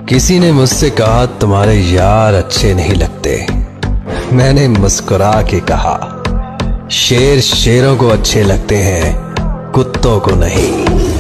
किसी ने मुझसे कहा तुम्हारे यार अच्छे नहीं लगते। मैंने मुस्कुरा के कहा शेर शेरों को अच्छे लगते हैं, कुत्तों को नहीं।